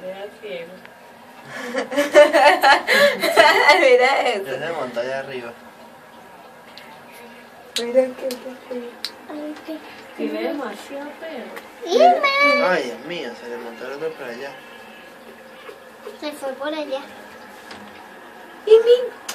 Era ciego. Mira eso. Ya se montó allá arriba. Mira que Tiene demasiado pelo. Ay, Dios mío, se le montó el otro para allá. Se fue por allá. Y mi